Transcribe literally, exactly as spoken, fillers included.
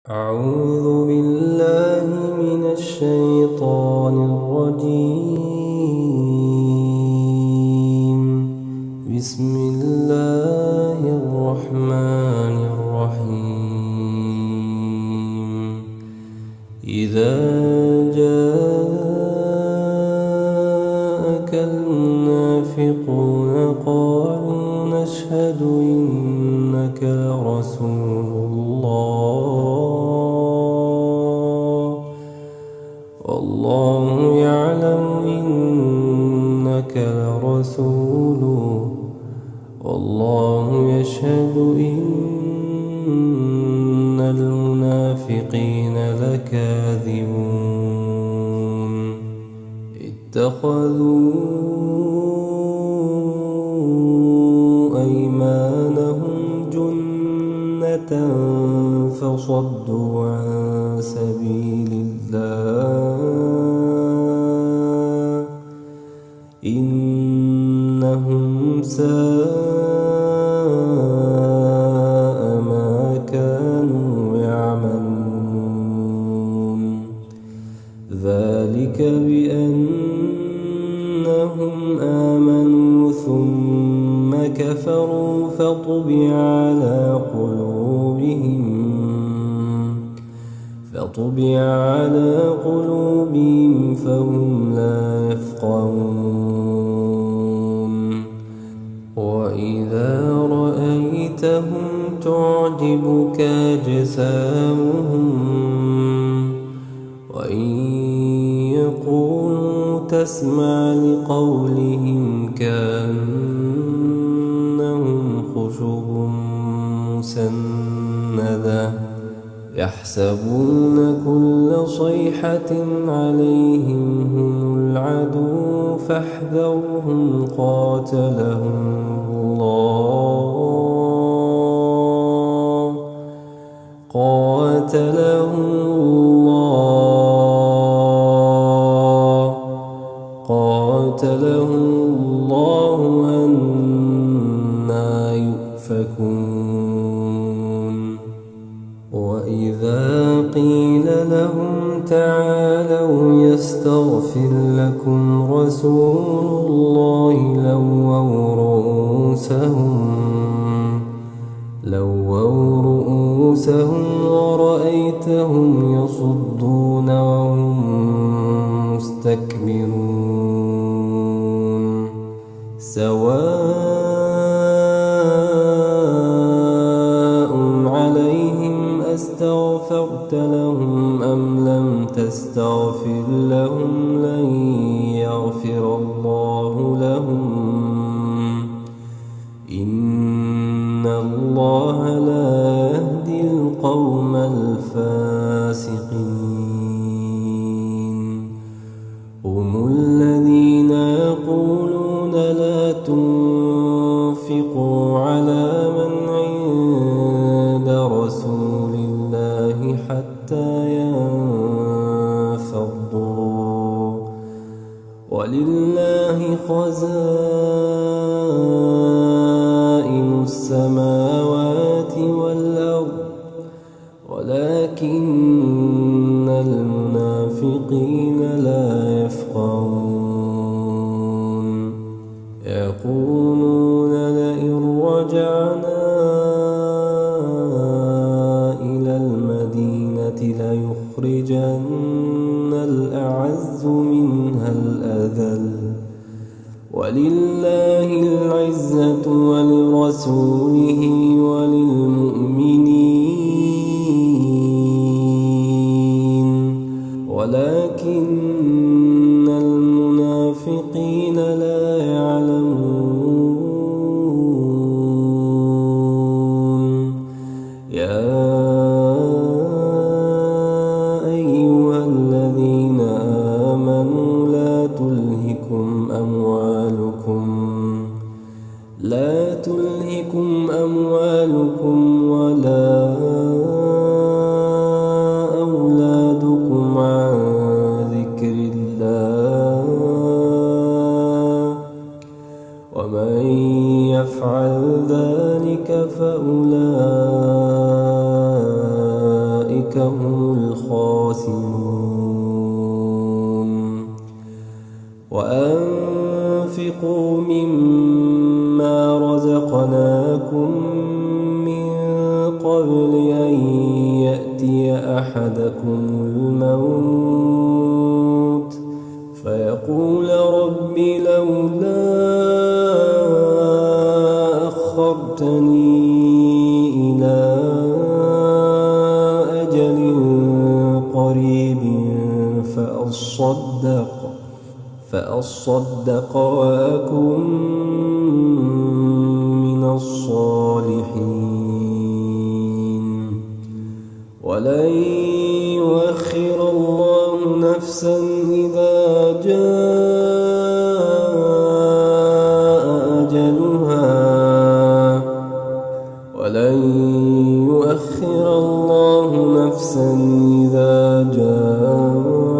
أعوذ بالله من الشيطان الرجيم. بسم الله الرحمن الرحيم. إذا جاءك المنافقون قالوا نشهد إنك لرسول الله والله يعلم إنك لرسوله والله يشهد إن المنافقين لكاذبون. اتخذوا أيمانهم جنة فصدوا عن سبيل الله إنهم ساء ما كانوا يعملون. ذلك بأنهم آمنوا ثم كفروا فطبع على قلوبهم فطبع على قلوبهم فهم لا يفقهون. وإذا رأيتهم تعجبك أجسامهم وإن يقولوا تسمع لقولهم كأنهم خشب مسندة يحسبون كل صيحة عليهم هم العدو فاحذرهم قاتلهم الله قاتلهم الله قاتلهم الله أنى يؤفكون. وإذا قيل لهم تعالوا يستغفر لكم رسول الله لووا رؤوسهم لووا رؤوسهم ورأيتهم يصدون وهم مستكبرون. سواء عليهم أستغفرت لهم أم لم تستغفر لهم لن يغفر الله لهم إن الله لا يهدي القوم الفاسقين. هم الذين يقولون لا تنفقوا على من عند رسول الله حتى ينفضوا ولله خزائن السماوات والأرض ولكن المنافقين لا يفقهون. يقولون لئن رجعنا إلى المدينة ليخرجن الأعز منها الأذل ولله العزة ولرسوله وللمؤمنين ولكن المنافقين لا يعلمون. يا أيها الذين آمنوا لا تلهكم أموالكم لا تلهكم أموالكم فأولئك هم الخاسرون. وأنفقوا مما رزقناكم من قبل أن يأتي أحدكم الموت فيقول رب لولا أخرتني إلى أجل قريب فأصدق فأصدق وأكن من الصالحين. ولن يؤخر الله نفسا إذا جاء أجلها ولن يؤخر الله نفسا إذا جاء